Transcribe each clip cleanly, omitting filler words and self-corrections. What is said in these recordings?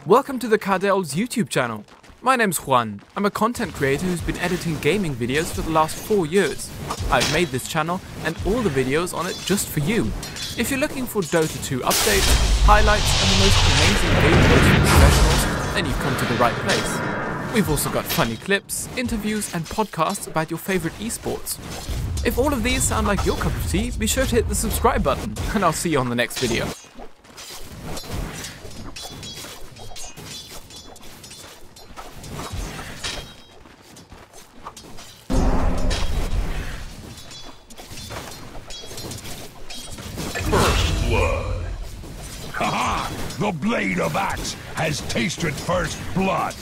Welcome to the Cardel's YouTube channel. My name's Juan. I'm a content creator who's been editing gaming videos for the last 4 years. I've made this channel and all the videos on it just for you. If you're looking for Dota 2 updates, highlights and the most amazing gameplays from professionals, then you've come to the right place. We've also got funny clips, interviews and podcasts about your favorite esports. If all of these sound like your cup of tea, be sure to hit the subscribe button and I'll see you on the next video. First blood. Haha! The blade of axe has tasted first blood.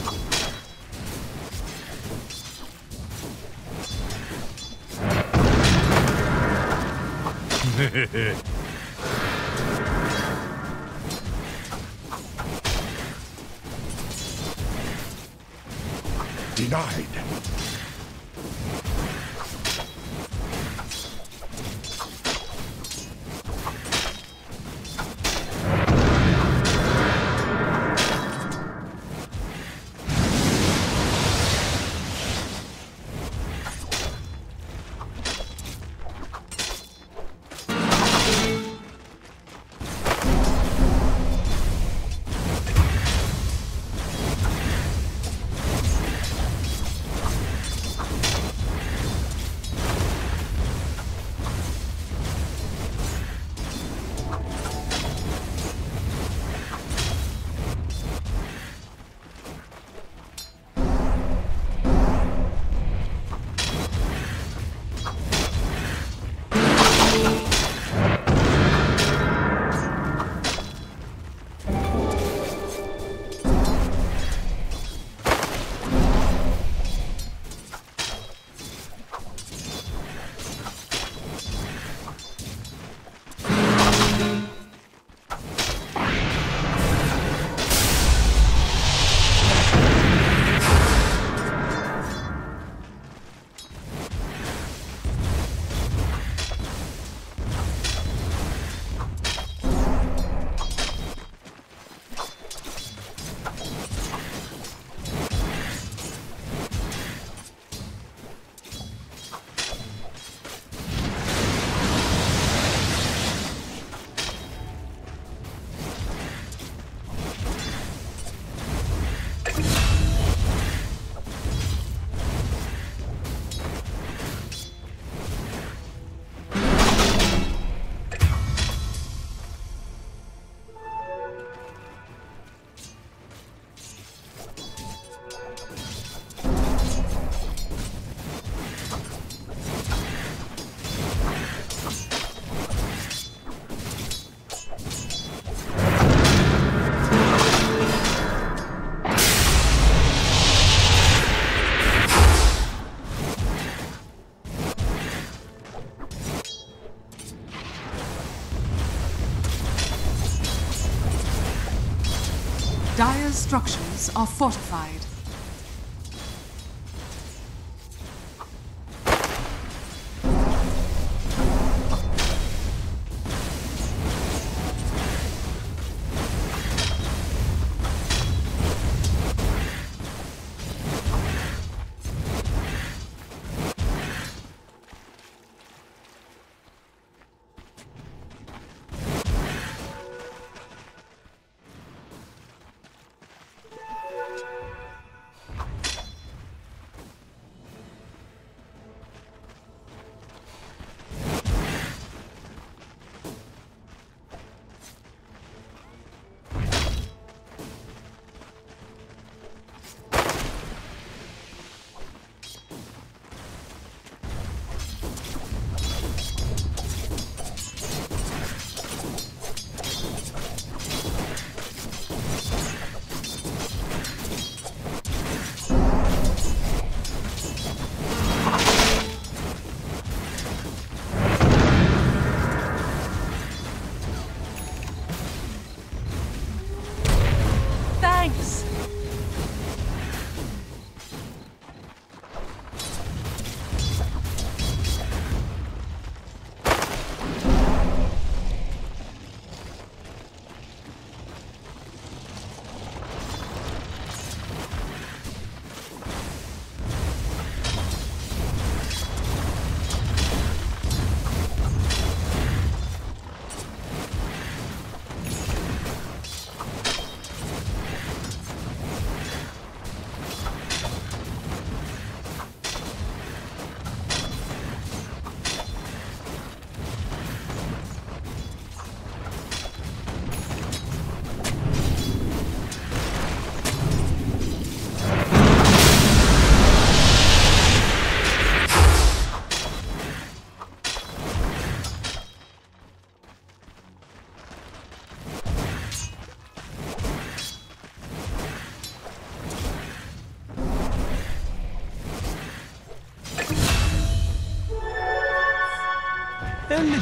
Denied. Dire's structures are fortified.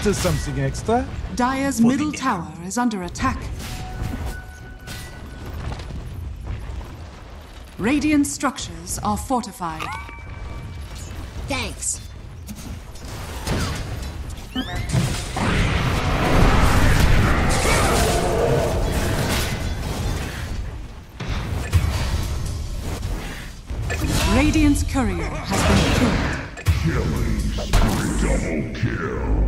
little something extra? Dire's middle tower is under attack. Radiant structures are fortified. Thanks. Radiant's courier has been killed. Killing spree. Double kill.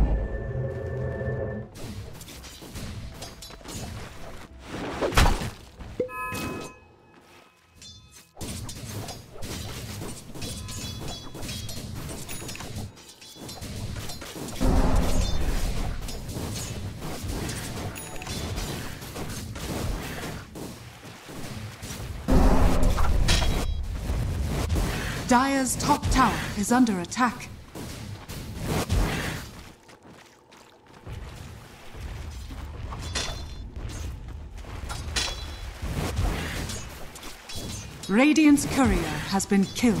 Dire's top tower is under attack. Radiant's courier has been killed.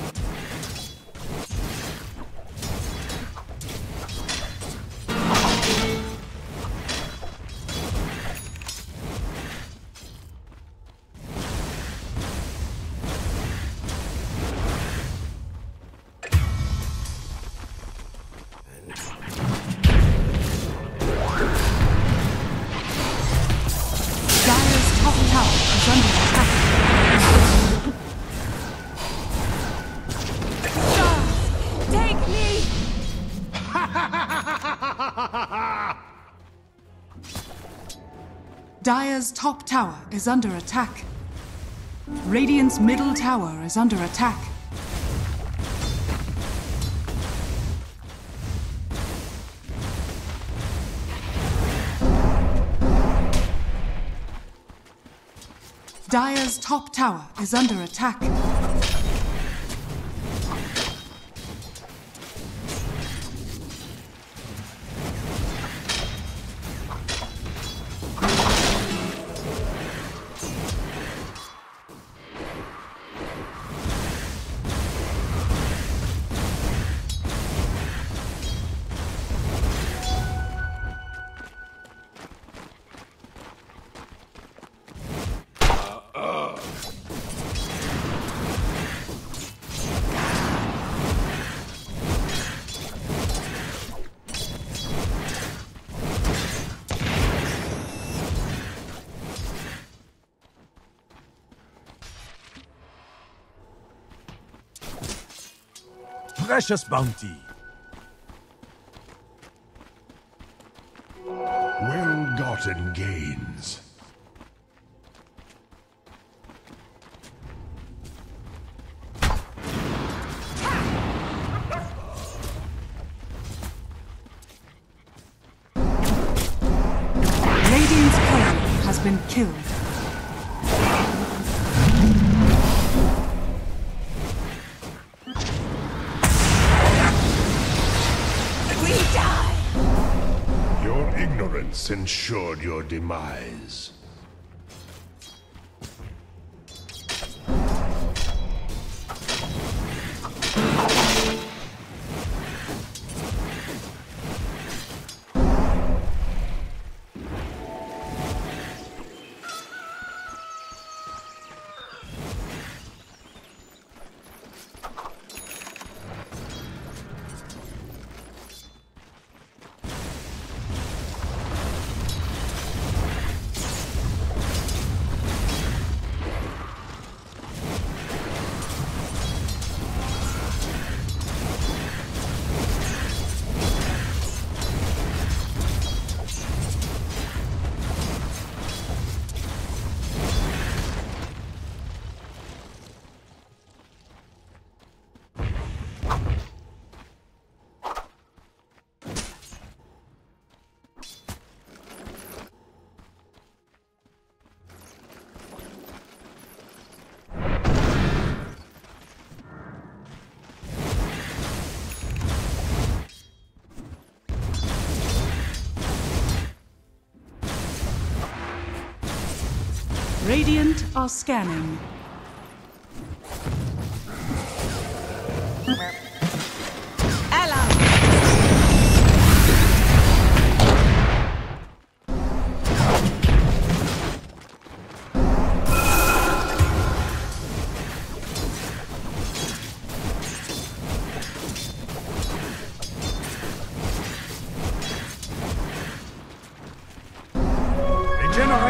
Dire's top tower is under attack. Take me! Dire's top tower is under attack. Radiant's middle tower is under attack. Dire's top tower is under attack. Precious bounty. Well-gotten gains. Radiant's courier has been killed. Your ignorance ensured your demise. Radiant are scanning.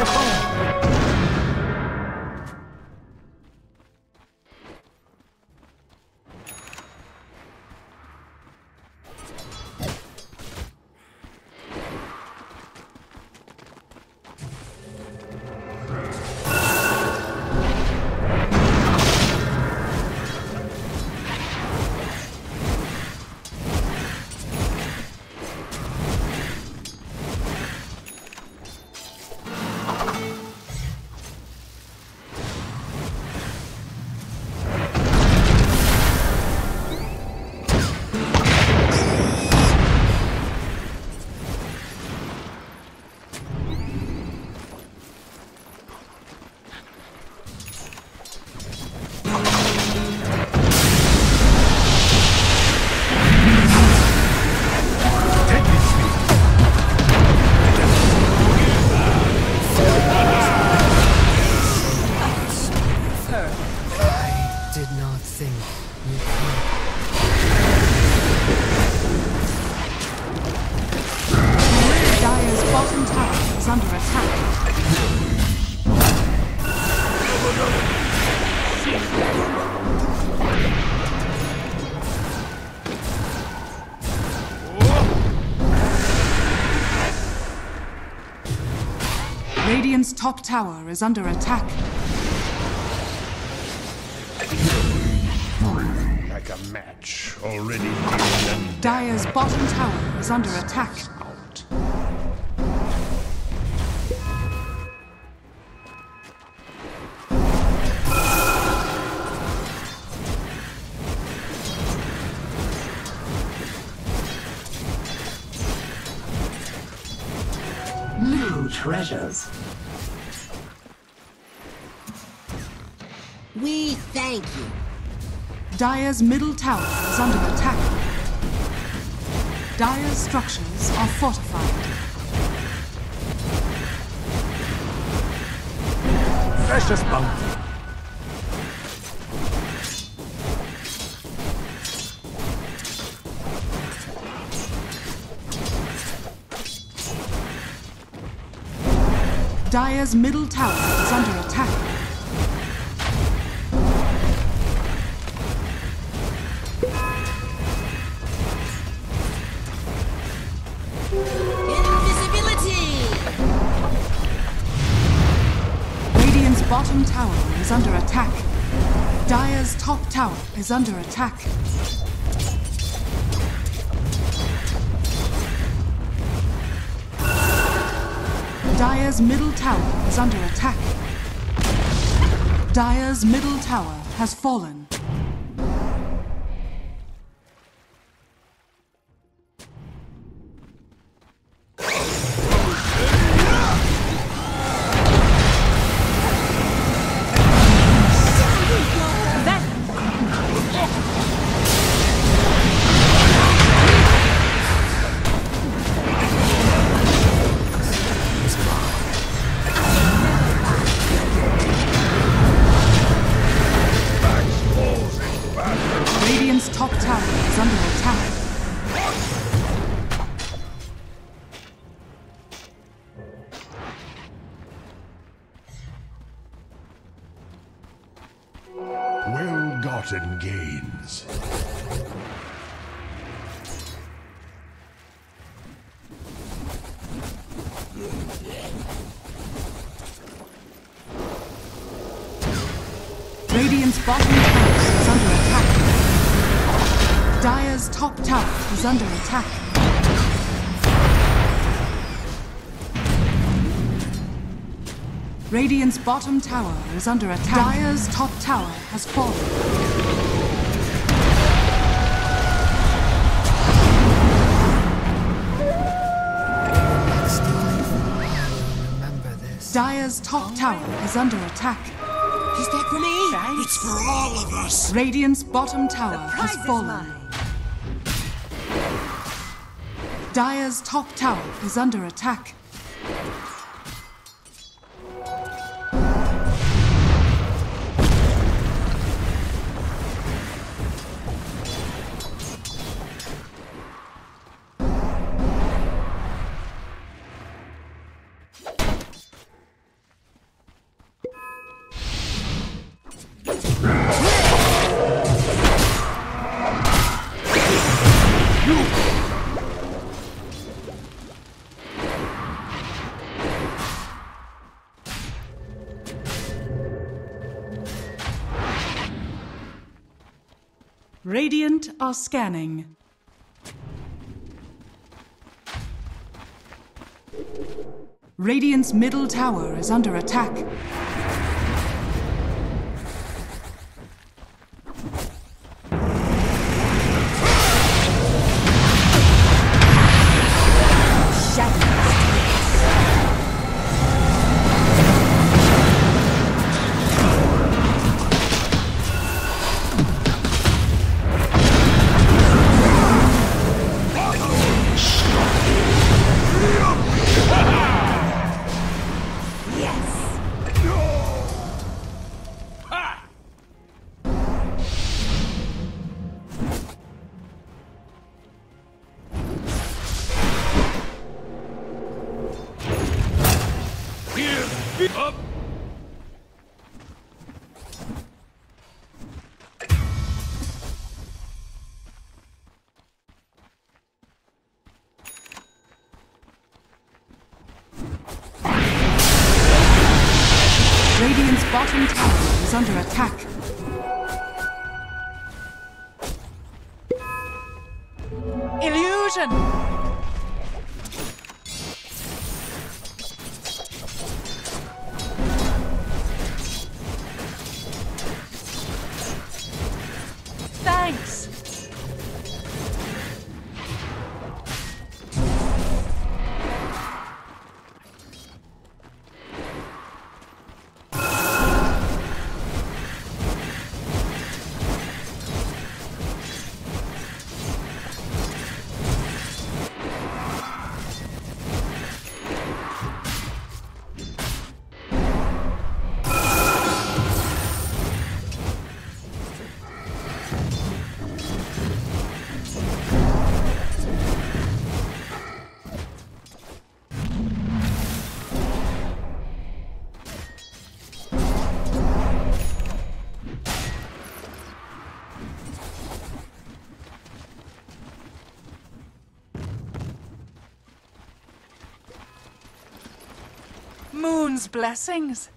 Radiant's top tower is under attack. Like a match already dead and Dire's bottom tower is under attack. out. New treasures. We thank you. Dire's middle tower is under attack. Dire's structures are fortified. Precious bounty. Dire's middle tower is under attack. Invisibility! Radiant's bottom tower is under attack. Dire's top tower is under attack. Dire's middle tower is under attack. Dire's middle tower has fallen. Radiant's top tower is under attack. Well-gotten gains. Radiant's bottom tower is under attack. Dire's top tower is under attack. Radiant's bottom tower is under attack. Dire's top tower has fallen. Next life, I will remember this. Dire's top tower is under attack. Is that for me? It's for all of us. Radiant's bottom tower has fallen. Dire's top tower is under attack. Radiant are scanning. Radiant's middle tower is under attack. Radiant's bottom tower is under attack. Illusion! Thanks! Moon's blessings.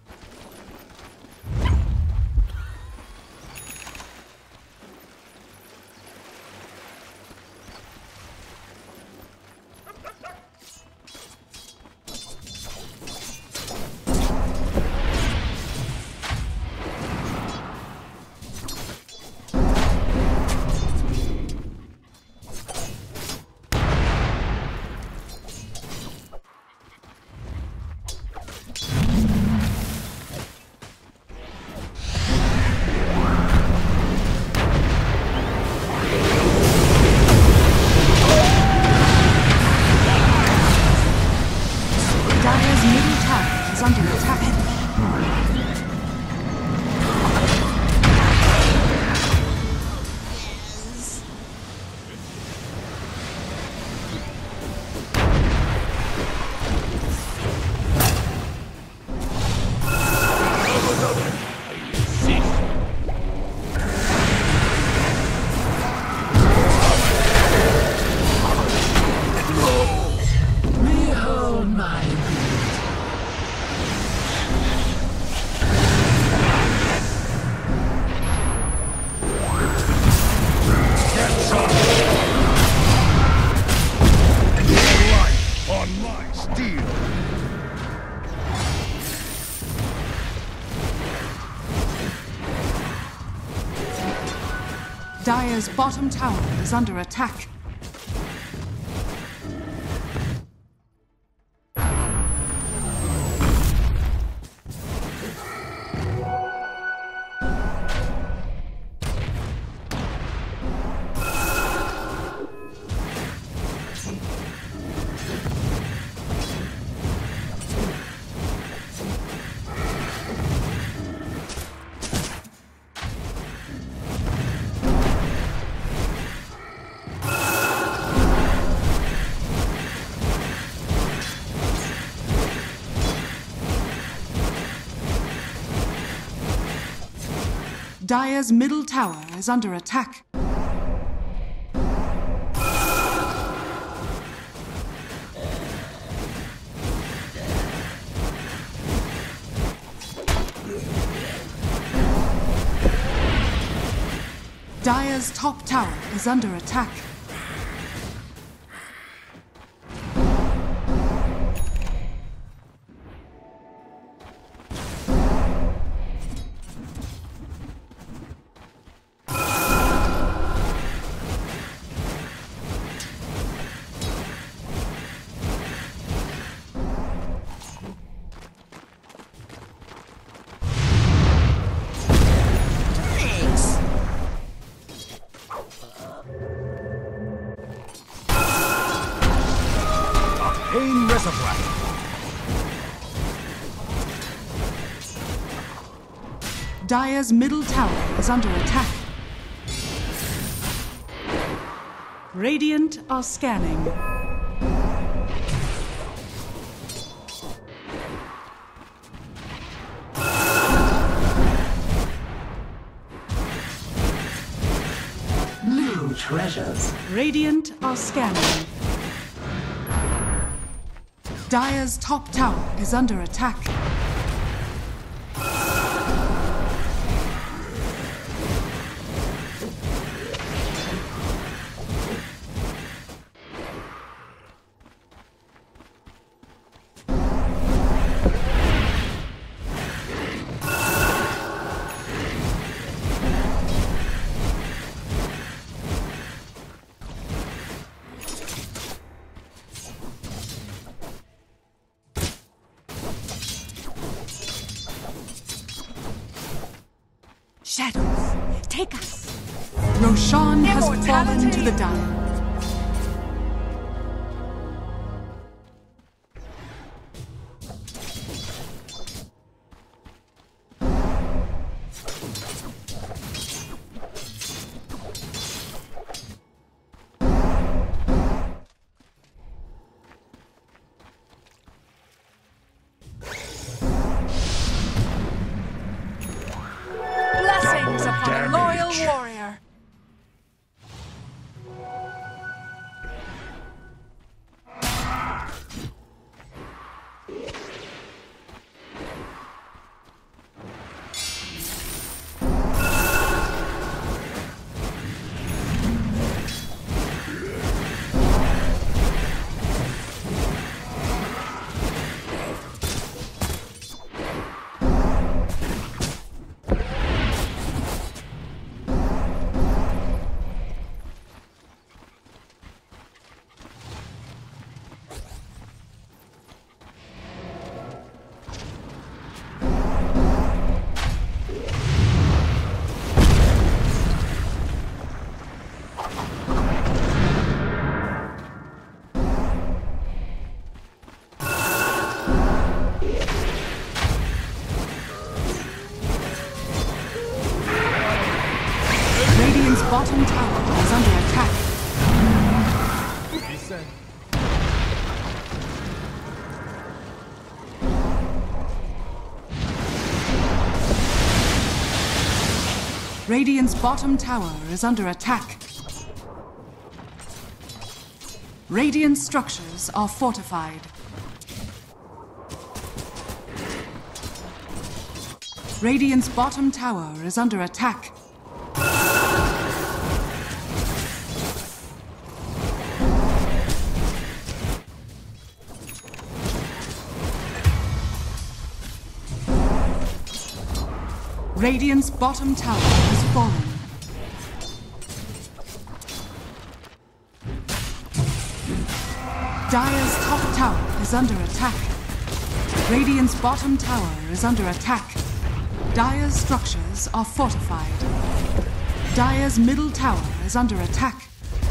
Dire's bottom tower is under attack. Dire's middle tower is under attack. Dire's top tower is under attack. Pain reservoir. Dire's middle tower is under attack. Radiant are scanning. New treasures. Radiant are scanning. Dire's top tower is under attack. Shadows, take us. Roshan has fallen Immortality. to the Dire. Blessings Double upon a damage. loyal warrior. Radiant's bottom tower is under attack. Radiant's bottom tower is under attack. Radiant structures are fortified. Radiant's bottom tower is under attack. Radiant's bottom tower has fallen. Dire's top tower is under attack. Radiant's bottom tower is under attack. Dire's structures are fortified. Dire's middle tower is under attack.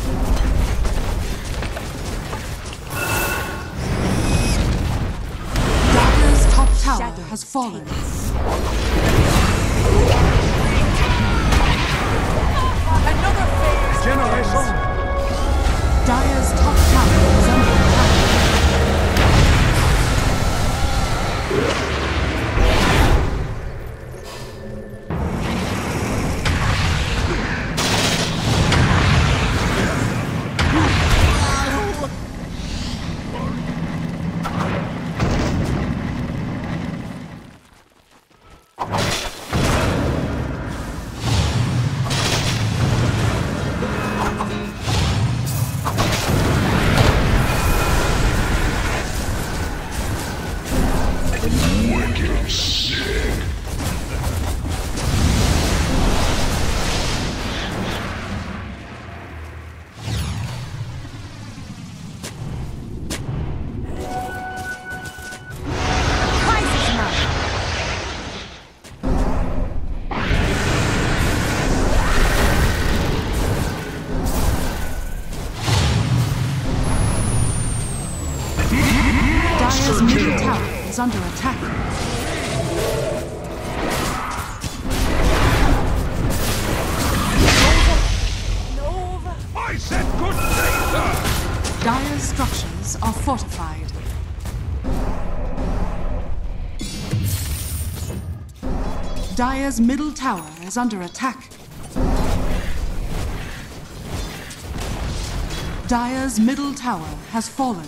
Dire's top tower has fallen. Another phase. Generation. Dire's top tower is under attack. is under attack. Nova. I said good day, sir! Dire's structures are fortified. Dire's middle tower is under attack. Dire's middle tower has fallen.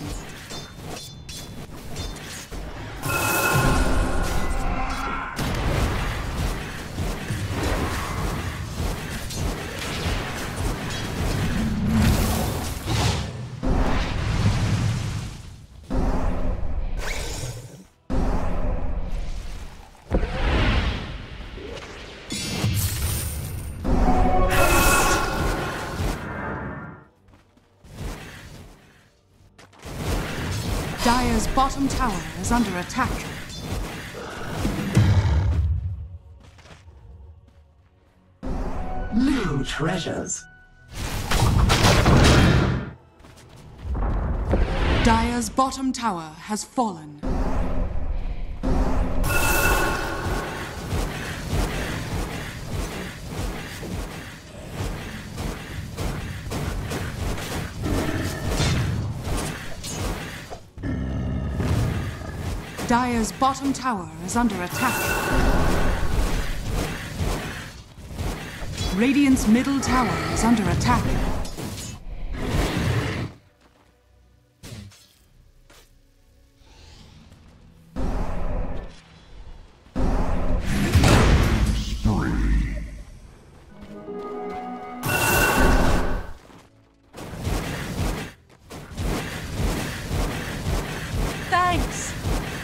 Dire's bottom tower is under attack. New treasures. Dire's bottom tower has fallen. Dire's bottom tower is under attack. Radiant's middle tower is under attack. Thanks.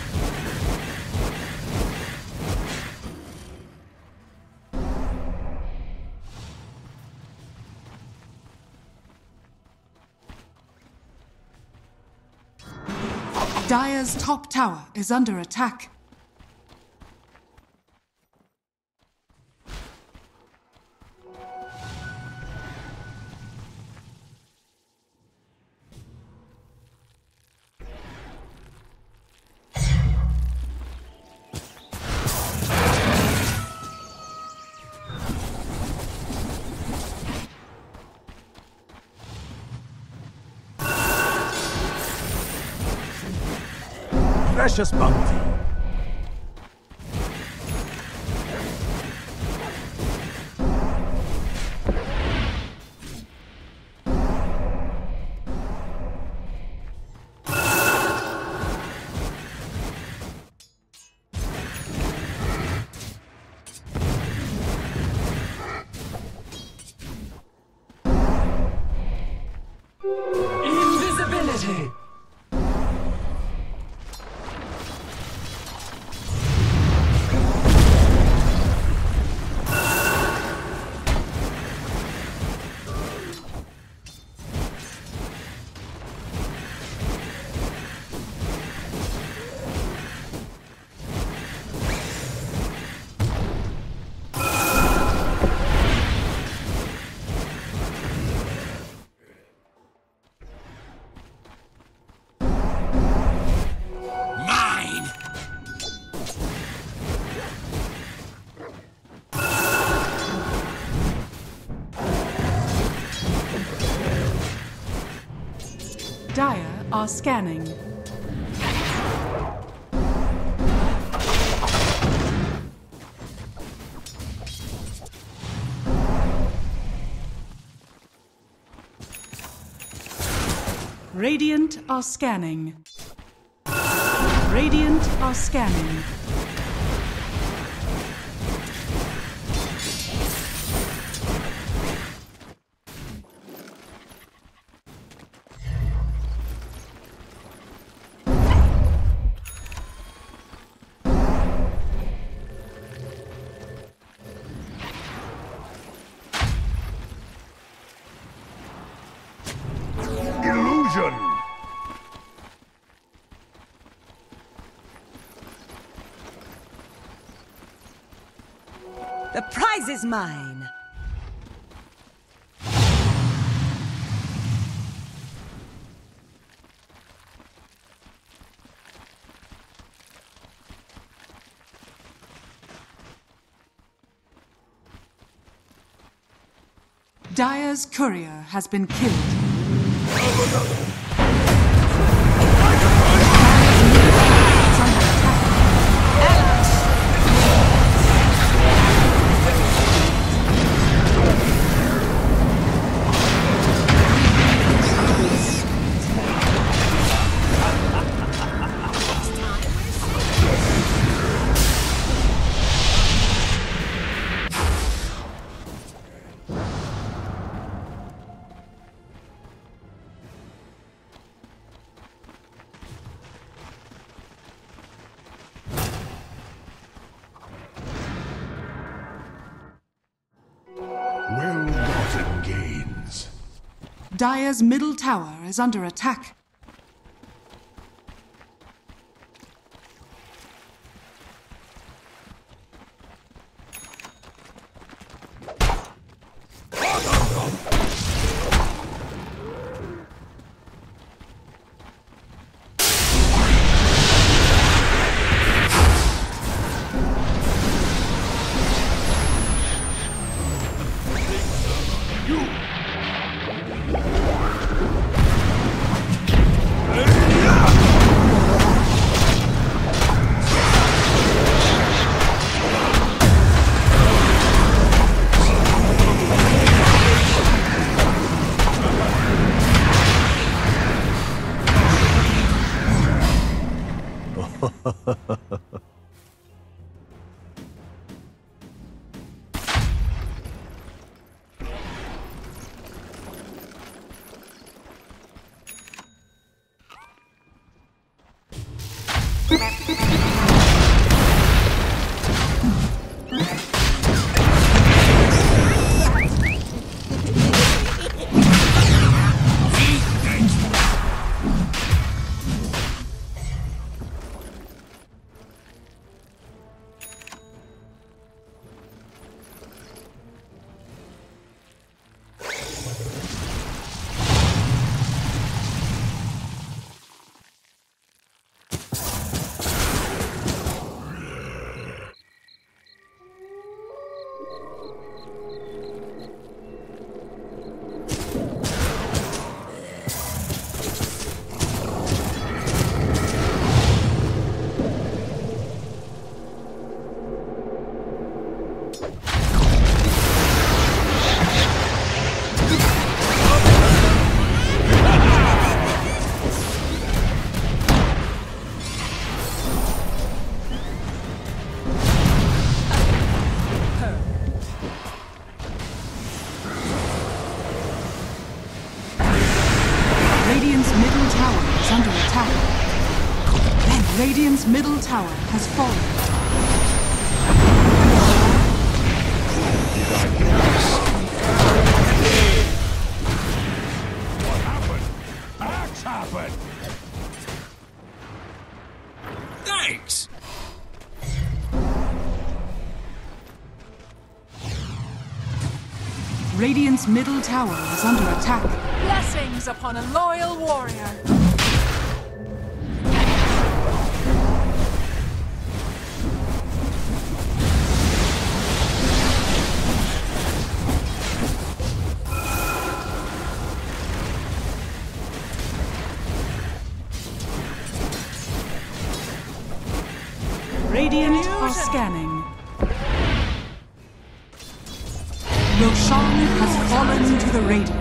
Dire's top tower is under attack. Precious bounty. Invisibility. Mine! Dire are scanning. Radiant are scanning. Radiant are scanning. Illusion! The prize is mine. Dire's courier has been killed. Well-gotten gains. Dire's middle tower is under attack. Radiant's middle tower has fallen. What happened? Axe happened! Thanks! Radiant's middle tower is under attack. Blessings upon a loyal warrior. Radiant are scanning. Roshan has fallen to the Radiant.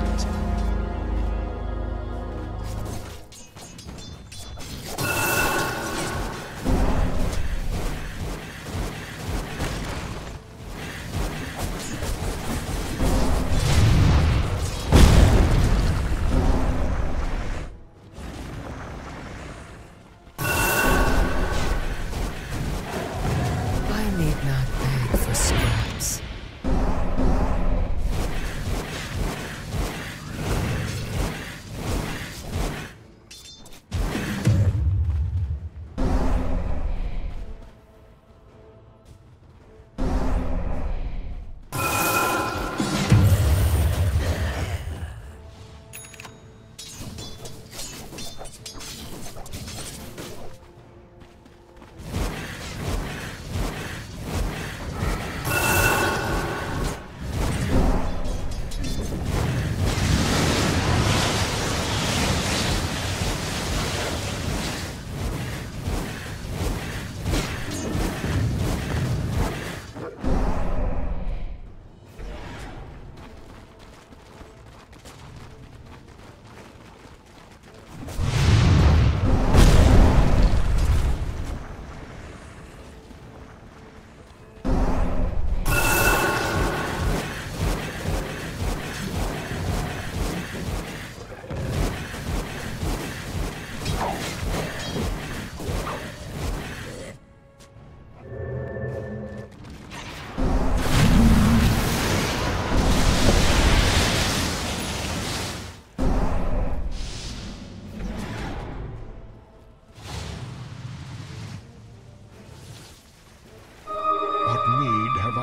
I need not beg for scraps.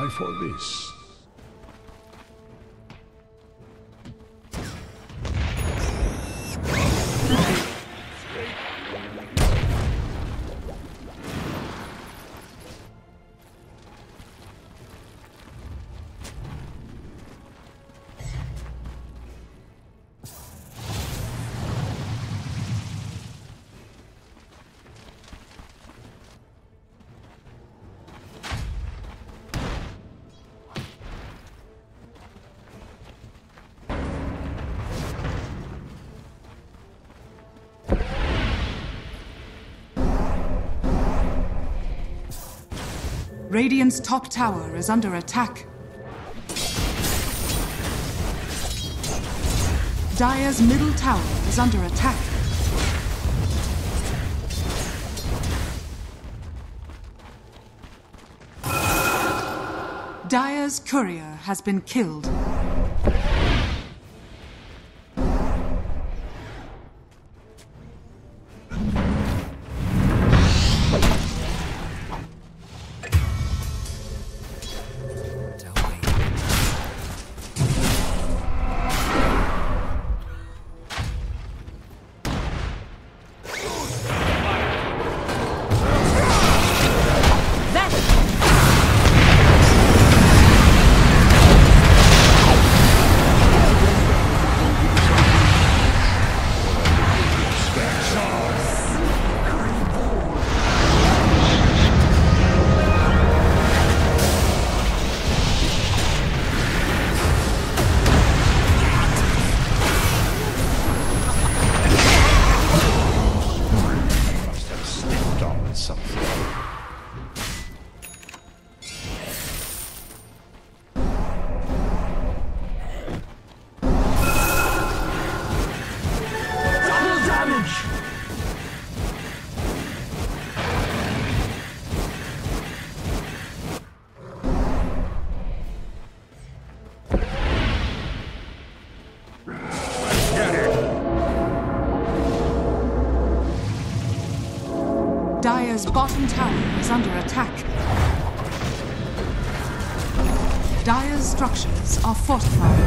I for this? Radiant's top tower is under attack. Dire's middle tower is under attack. Dire's courier has been killed. Dire's bottom tower is under attack. Dire's structures are fortified.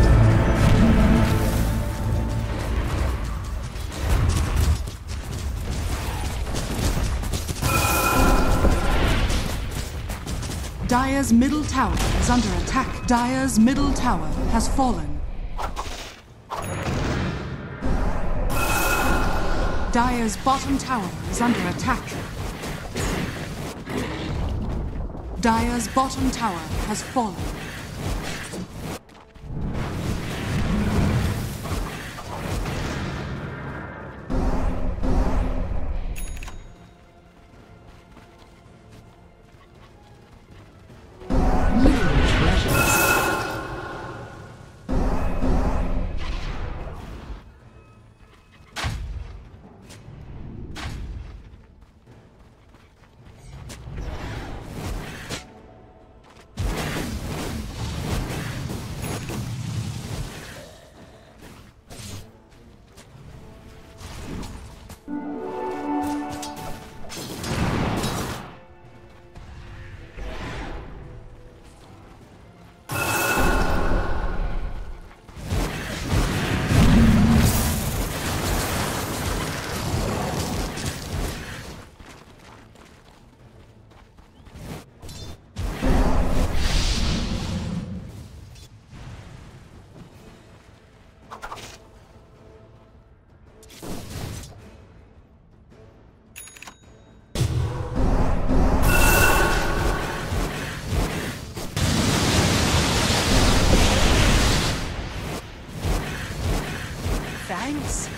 Dire's middle tower is under attack. Dire's middle tower has fallen. Dire's bottom tower is under attack. Dire's bottom tower has fallen. Thanks.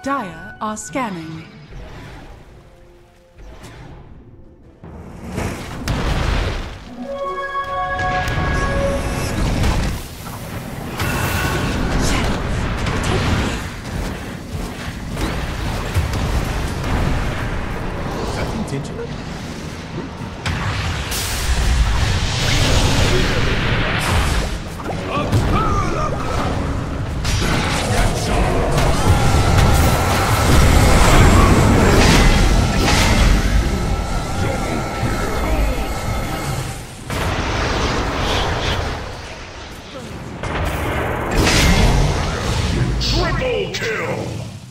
Dire are scanning. Is that intentional? Triple kill!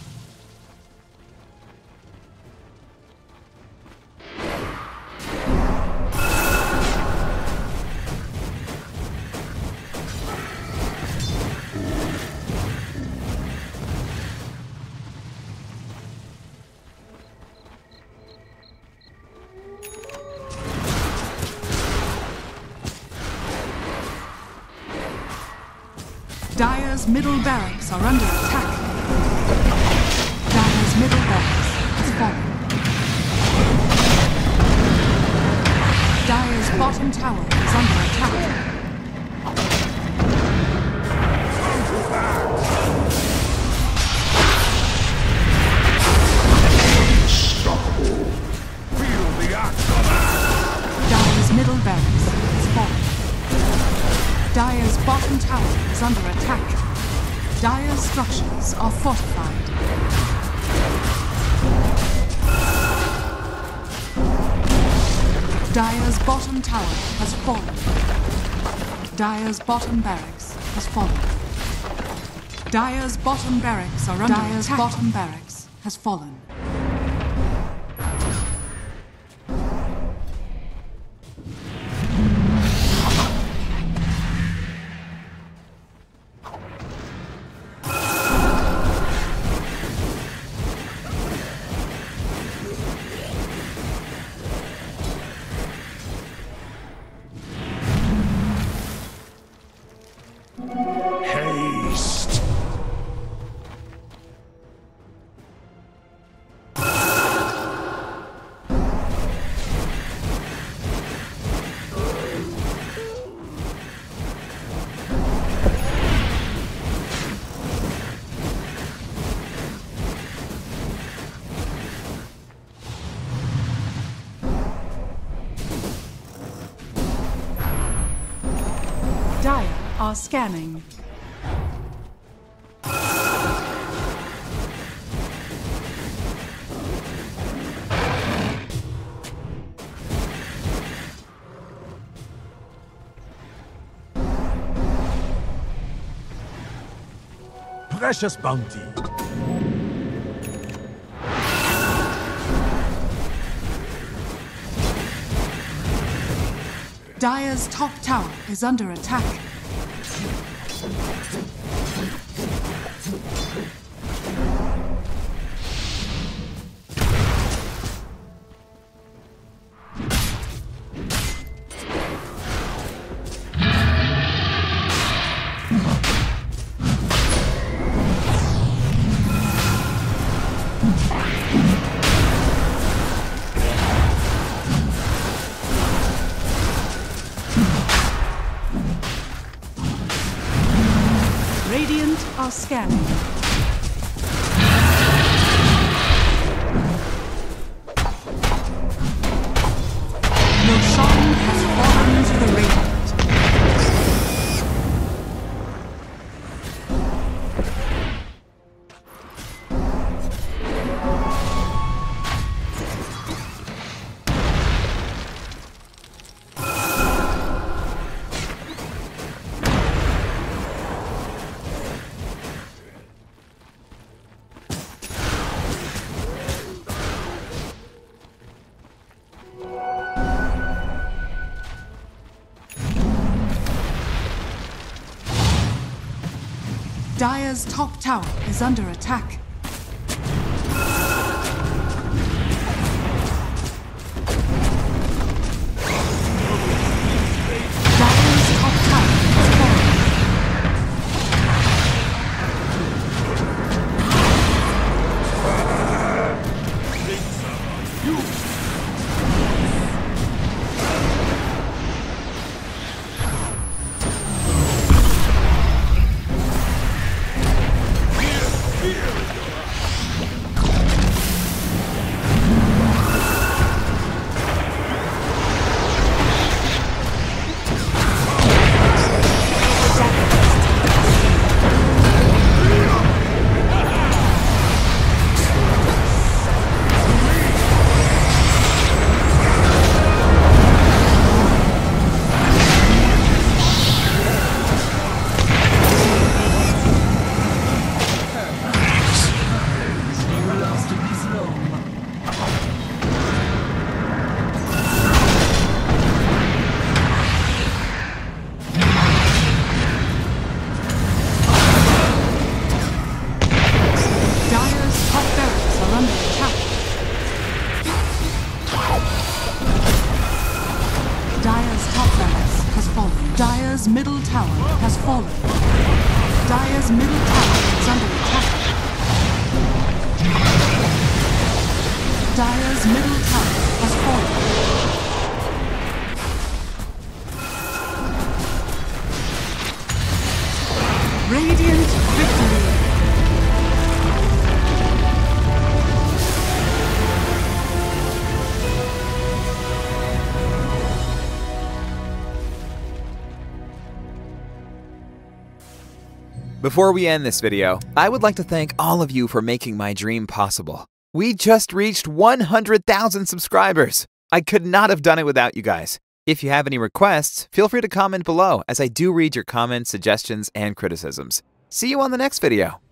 Dire's middle barracks are under attack. Dire's middle barracks has fallen. Dire's bottom tower is under attack. Unstoppable. Feel the aftermath. Dire's middle barracks has fallen. Dire's bottom tower is under attack. Dire's structures are fortified. Dire's bottom tower has fallen. Dire's bottom barracks has fallen. Dire's bottom barracks are under Dire's attack. Bottom barracks has fallen. Haste. Dire are scanning. Precious bounty. Dire's top tower is under attack. Radiant are scanning. Roshan has fallen to the Radiant. Dire's top tower is under attack. Dire's top tower is falling. Dire's top barracks has fallen. Dire's middle tower has fallen. Dire's middle tower is under attack. Dire's middle tower has fallen. Radiant victory! Before we end this video, I would like to thank all of you for making my dream possible. We just reached 100,000 subscribers! I could not have done it without you guys. If you have any requests, feel free to comment below, as I do read your comments, suggestions, and criticisms. See you on the next video.